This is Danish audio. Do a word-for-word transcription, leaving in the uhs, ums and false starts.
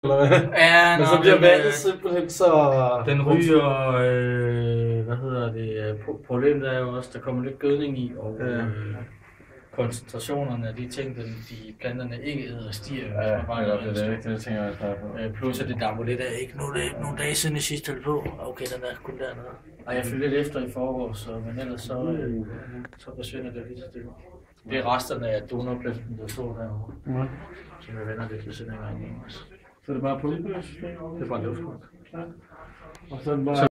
eller hvad? Ja, Men nå, så bliver den, vandet øh, simpelthen så... Den ryger, øh, hvad hedder det, øh, pro- problemet er jo også, der kommer lidt gødning i, og Ja. øh, koncentrationerne af de ting, den, de planterne ikke æder, stiger. jo, hvis Ja, man bare det gør er det, det, det tænker jeg også på. Øh, Plus at det damper lidt af, ikke? Nu er det ikke nogle dage siden i sidste hælde på. Okay, den er kun dernede. Og jeg følger lidt efter i forgårs, så, men ellers så, øh, så forsvinder det lidt stille. Det er resterne af donorplanten, der står derovre, Ja. som jeg vender lidt ved siden af gangen også. Så er det bare pumpe? Det er bare luftgrund. Og så er det bare...